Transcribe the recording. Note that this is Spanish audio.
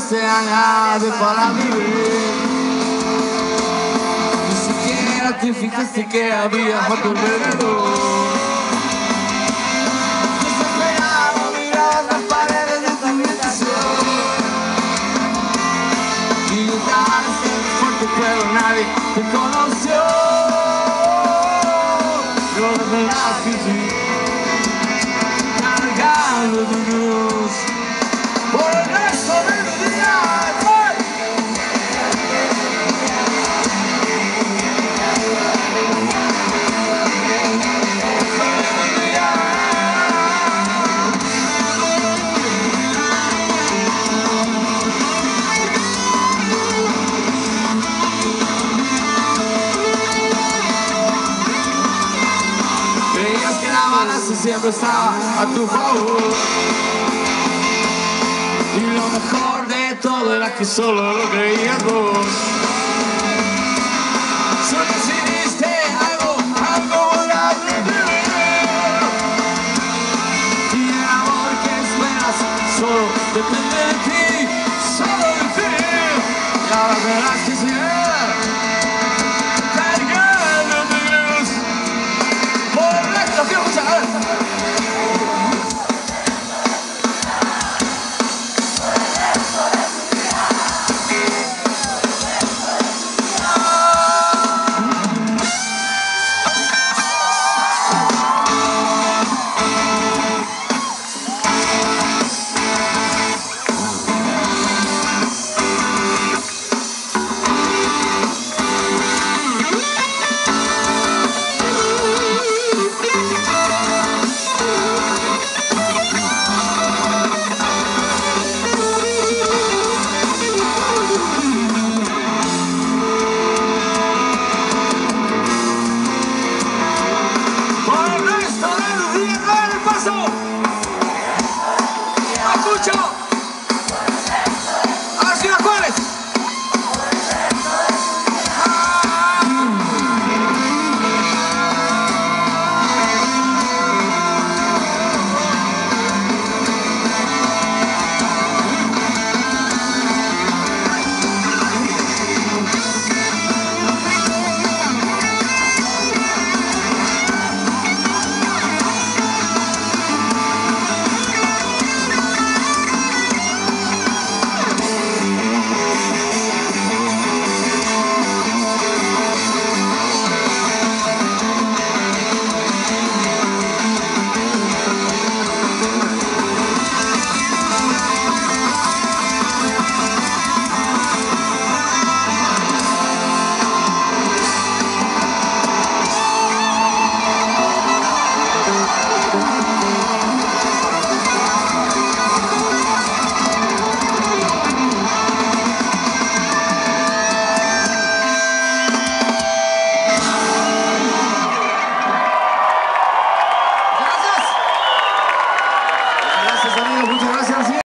se añade para vivir. Ni siquiera te fijaste que había a tu alrededor. Desesperado mirabas las paredes de tu habitación y gritabas fuerte, pero nadie te conoció. Yo de verdad que sí, cargando tu cruz por el resto de mi día. Creías que la balanza siempre estaba a tu favor, y lo mejor de todo era que solo lo creías vos. Solo decidiste algo volable de ver, y el amor que esperas solo depende de ti, solo de ti. Y ahora verás que sí, cargando tu cruz por el resto. Quiero escuchar. Escucho.